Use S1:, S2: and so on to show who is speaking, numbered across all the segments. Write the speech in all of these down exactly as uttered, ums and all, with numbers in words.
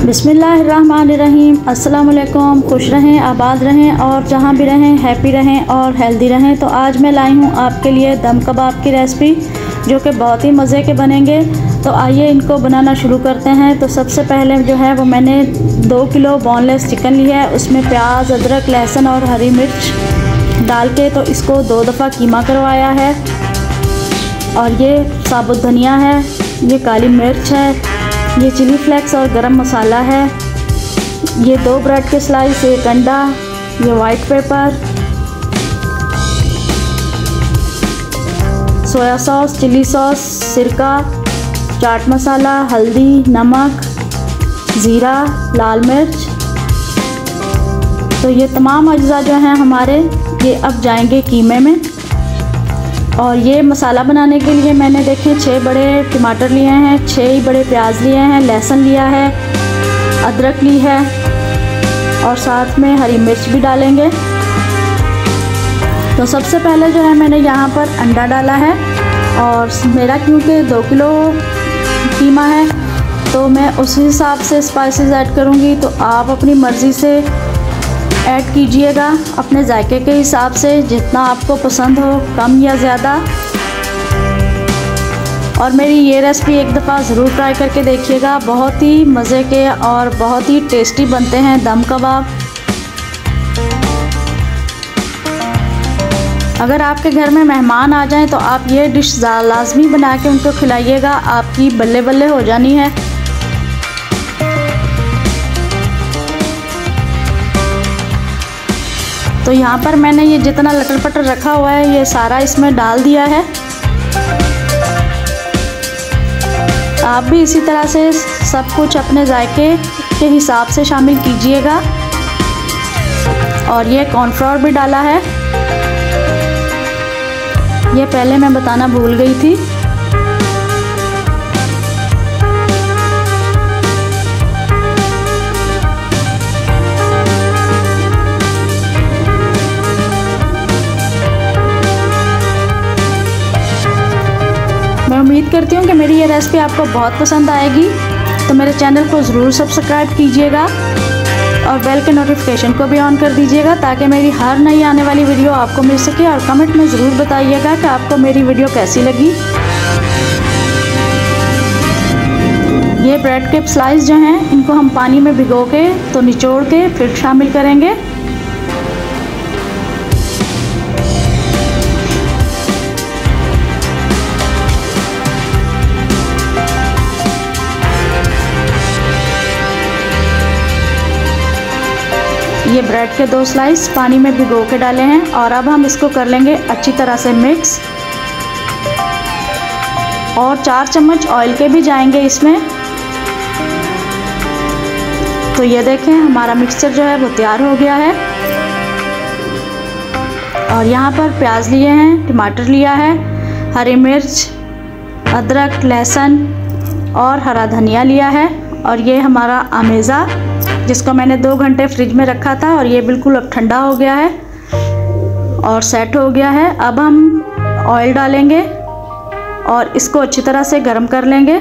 S1: बिस्मिल्लाहिर्रहमानिर्रहीम। अस्सलाम वालेकुम। खुश रहें, आबाद रहें और जहाँ भी रहें हैप्पी रहें और हेल्दी रहें। तो आज मैं लाई हूँ आपके लिए दम कबाब की रेसिपी, जो कि बहुत ही मज़े के बनेंगे। तो आइए इनको बनाना शुरू करते हैं। तो सबसे पहले जो है वो मैंने दो किलो बोनलेस चिकन लिया है। उसमें प्याज, अदरक, लहसुन और हरी मिर्च डाल के तो इसको दो दफ़ा कीमा करवाया है। और ये साबुत धनिया है, ये काली मिर्च है, ये चिली फ्लेक्स और गरम मसाला है, ये दो ब्रेड के स्लाइस, एक अंडा, ये white pepper, soya sauce, chilli sauce, सिरका, चाट मसाला, हल्दी, नमक, ज़ीरा, लाल मिर्च। तो ये तमाम अज्जा जो हैं हमारे, ये अब जाएंगे कीमे में। और ये मसाला बनाने के लिए मैंने देखें छः बड़े टमाटर लिए हैं, छः ही बड़े प्याज लिए हैं, लहसुन लिया है, अदरक ली है और साथ में हरी मिर्च भी डालेंगे। तो सबसे पहले जो है मैंने यहाँ पर अंडा डाला है। और मेरा क्योंकि दो किलो कीमा है तो मैं उसी हिसाब से स्पाइसेस ऐड करूँगी। तो आप अपनी मर्ज़ी से ऐड कीजिएगा, अपने जायके के हिसाब से, जितना आपको पसंद हो, कम या ज़्यादा। और मेरी ये रेसिपी एक दफ़ा ज़रूर ट्राई करके देखिएगा। बहुत ही मज़े के और बहुत ही टेस्टी बनते हैं दम कबाब। अगर आपके घर में मेहमान आ जाएं तो आप ये डिश लाजमी बना के उनको खिलाइएगा, आपकी बल्ले बल्ले हो जानी है। तो यहाँ पर मैंने ये जितना लटर पटर रखा हुआ है ये सारा इसमें डाल दिया है। आप भी इसी तरह से सब कुछ अपने जायके के हिसाब से शामिल कीजिएगा। और ये कॉर्नफ्लोर भी डाला है, ये पहले मैं बताना भूल गई थी। मैं उम्मीद करती हूँ कि मेरी ये रेसिपी आपको बहुत पसंद आएगी। तो मेरे चैनल को ज़रूर सब्सक्राइब कीजिएगा और बेल के नोटिफिकेशन को भी ऑन कर दीजिएगा, ताकि मेरी हर नई आने वाली वीडियो आपको मिल सके। और कमेंट में ज़रूर बताइएगा कि आपको मेरी वीडियो कैसी लगी। ये ब्रेड के स्लाइस जो हैं इनको हम पानी में भिगो के तो निचोड़ के फिर शामिल करेंगे। ये ब्रेड के दो स्लाइस पानी में भिगो के डाले हैं। और अब हम इसको कर लेंगे अच्छी तरह से मिक्स। और चार चम्मच ऑयल के भी जाएंगे इसमें। तो ये देखें हमारा मिक्सचर जो है वो तैयार हो गया है। और यहाँ पर प्याज लिए हैं, टमाटर लिया है, हरी मिर्च, अदरक, लहसुन और हरा धनिया लिया है। और ये हमारा अमेज़ा, जिसको मैंने दो घंटे फ्रिज में रखा था और ये बिल्कुल अब ठंडा हो गया है और सेट हो गया है। अब हम ऑयल डालेंगे और इसको अच्छी तरह से गर्म कर लेंगे।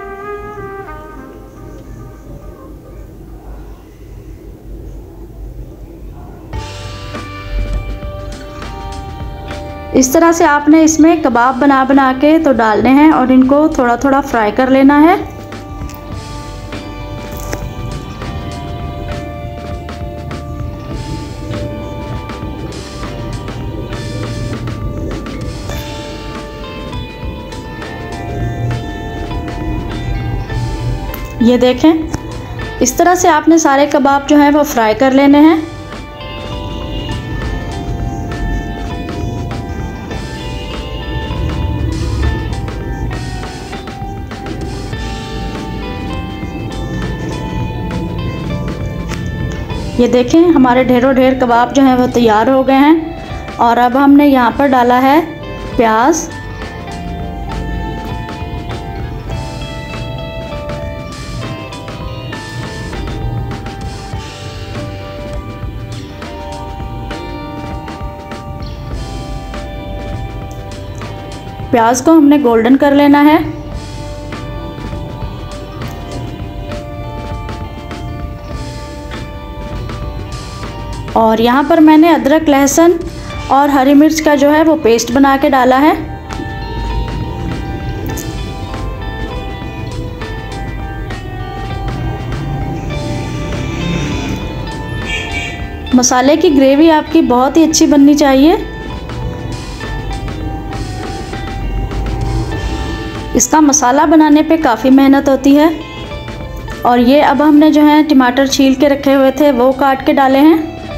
S1: इस तरह से आपने इसमें कबाब बना बना के तो डालने हैं और इनको थोड़ा थोड़ा फ्राई कर लेना है। ये देखें इस तरह से आपने सारे कबाब जो हैं वो फ्राई कर लेने हैं। ये देखें हमारे ढेरों ढेर कबाब जो हैं वो तैयार हो गए हैं। और अब हमने यहाँ पर डाला है प्याज, प्याज को हमने गोल्डन कर लेना है। और यहाँ पर मैंने अदरक, लहसुन और हरी मिर्च का जो है वो पेस्ट बना के डाला है। मसाले की ग्रेवी आपकी बहुत ही अच्छी बननी चाहिए। इसका मसाला बनाने पे काफ़ी मेहनत होती है। और ये अब हमने जो है टमाटर छील के रखे हुए थे वो काट के डाले हैं।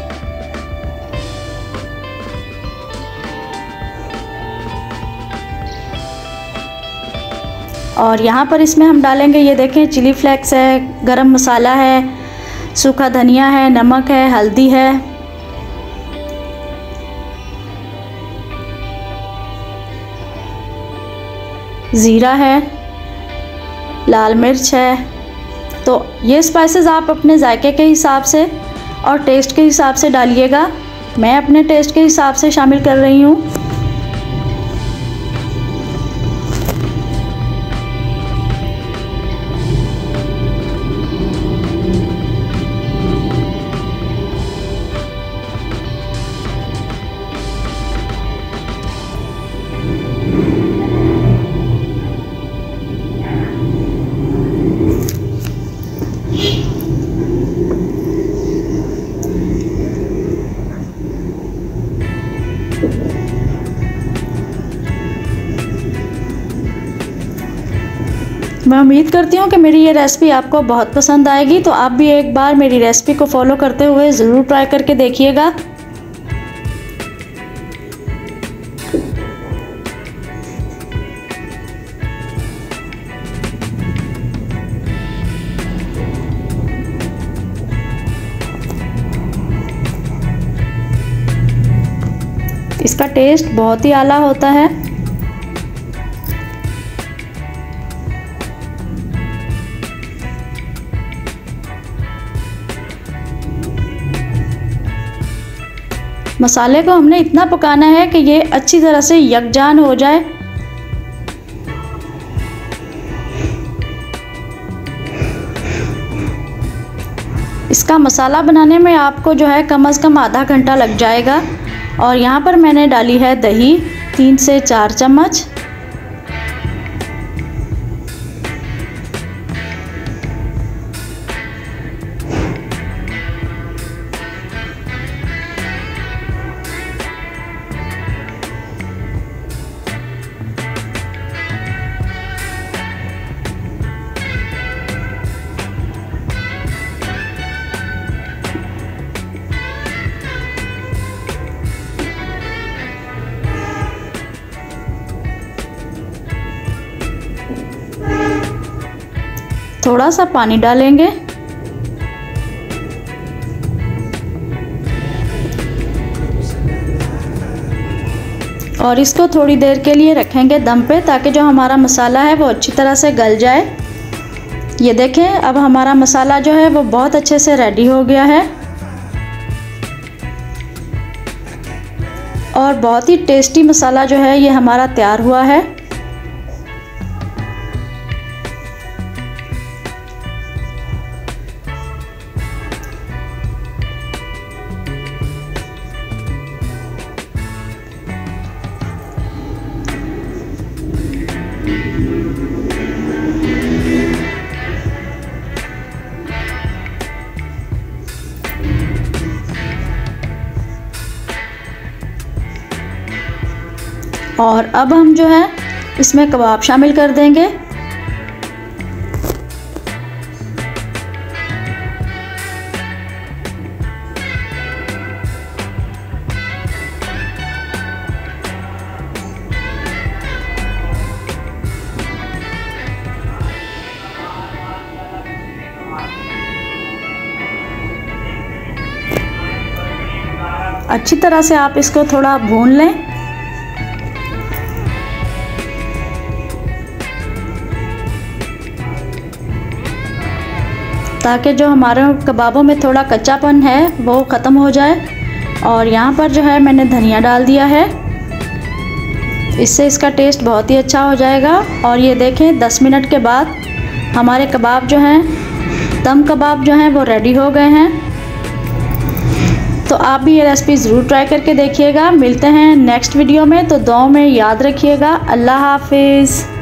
S1: और यहाँ पर इसमें हम डालेंगे, ये देखें, चिली फ्लेक्स है, गरम मसाला है, सूखा धनिया है, नमक है, हल्दी है, ज़ीरा है, लाल मिर्च है। तो ये स्पाइसेस आप अपने जायके के हिसाब से और टेस्ट के हिसाब से डालिएगा। मैं अपने टेस्ट के हिसाब से शामिल कर रही हूँ। मैं उम्मीद करती हूँ कि मेरी ये रेसिपी आपको बहुत पसंद आएगी। तो आप भी एक बार मेरी रेसिपी को फॉलो करते हुए ज़रूर ट्राई करके देखिएगा। इसका टेस्ट बहुत ही आला होता है। मसाले को हमने इतना पकाना है कि ये अच्छी तरह से यकजान हो जाए। इसका मसाला बनाने में आपको जो है कम से कम आधा घंटा लग जाएगा। और यहाँ पर मैंने डाली है दही, तीन से चार चम्मच। थोड़ा सा पानी डालेंगे और इसको थोड़ी देर के लिए रखेंगे दम पे, ताकि जो हमारा मसाला है वो अच्छी तरह से गल जाए। ये देखें, अब हमारा मसाला जो है वो बहुत अच्छे से रेडी हो गया है और बहुत ही टेस्टी मसाला जो है ये हमारा तैयार हुआ है। और अब हम जो है इसमें कबाब शामिल कर देंगे। अच्छी तरह से आप इसको थोड़ा भून लें। ताकि जो हमारे कबाबों में थोड़ा कच्चापन है वो ख़त्म हो जाए। और यहाँ पर जो है मैंने धनिया डाल दिया है, इससे इसका टेस्ट बहुत ही अच्छा हो जाएगा। और ये देखें, दस मिनट के बाद हमारे कबाब जो हैं, दम कबाब जो हैं वो रेडी हो गए हैं। तो तो आप भी ये रेसिपी ज़रूर ट्राई करके देखिएगा। मिलते हैं नेक्स्ट वीडियो में, तो दुआओं में याद रखिएगा। अल्लाह हाफिज़।